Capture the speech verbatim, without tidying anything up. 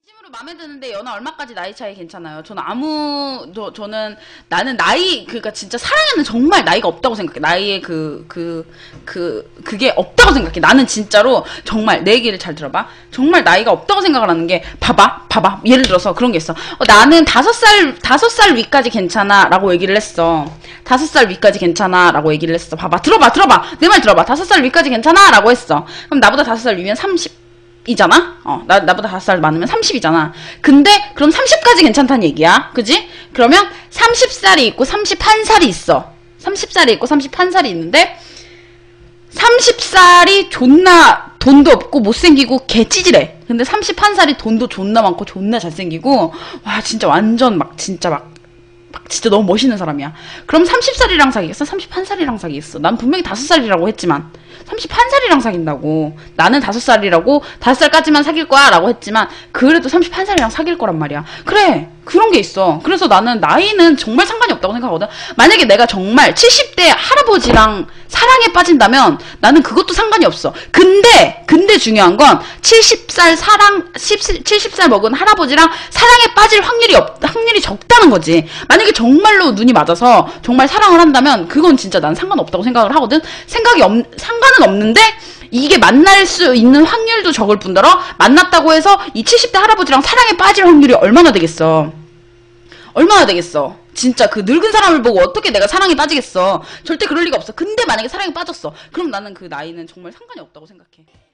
진심으로 마음에 드는데 연하 얼마까지 나이 차이 괜찮아요? 저는 아무 저, 저는 나는 나이 그니까 진짜 사랑에는 정말 나이가 없다고 생각해. 나이에 그 그 그 그, 그, 게 없다고 생각해. 나는 진짜로 정말 내 얘기를 잘 들어봐. 정말 나이가 없다고 생각을 하는 게 봐봐 봐봐 예를 들어서 그런 게 있어. 어, 나는 다섯 살 다섯 살 위까지 괜찮아라고 얘기를 했어. 다섯 살 위까지 괜찮아라고 얘기를 했어. 봐봐 들어봐 들어봐 내 말 들어봐. 다섯 살 위까지 괜찮아라고 했어. 그럼 나보다 다섯 살 위면 삼십 이잖아? 어, 나, 나보다 다섯 살 많으면 삼십이잖아. 근데, 그럼 삼십까지 괜찮다는 얘기야. 그지? 그러면 삼십 살이 있고 삼십일 살이 있어. 삼십 살이 있고 삼십일 살이 있는데, 삼십 살이 존나 돈도 없고 못생기고 개찌질해. 근데 삼십일 살이 돈도 존나 많고 존나 잘생기고, 와, 진짜 완전 막, 진짜 막, 막 진짜 너무 멋있는 사람이야. 그럼 삼십 살이랑 사귀겠어? 삼십일 살이랑 사귀겠어? 난 분명히 다섯 살이라고 했지만 삼십일 살이랑 사귄다고. 나는 다섯 살이라고 다섯 살까지만 사귈 거야 라고 했지만 그래도 삼십일 살이랑 사귈 거란 말이야. 그래 그런 게 있어. 그래서 나는 나이는 정말 상관이 없다고 생각하거든. 만약에 내가 정말 칠십 대 할아버지랑 사랑에 빠진다면 나는 그것도 상관이 없어. 근데 근데 중요한 건 칠십 살 사랑 칠십 살 먹은 할아버지랑 사랑에 빠질 확률이 없 확률이 적다는 거지. 만약에 정말로 눈이 맞아서 정말 사랑을 한다면 그건 진짜 난 상관없다고 생각을 하거든. 생각이 없 상관은 없는데 이게 만날 수 있는 확률도 적을 뿐더러 만났다고 해서 이 칠십 대 할아버지랑 사랑에 빠질 확률이 얼마나 되겠어. 얼마나 되겠어. 진짜 그 늙은 사람을 보고 어떻게 내가 사랑에 빠지겠어. 절대 그럴 리가 없어. 근데 만약에 사랑에 빠졌어. 그럼 나는 그 나이는 정말 상관이 없다고 생각해.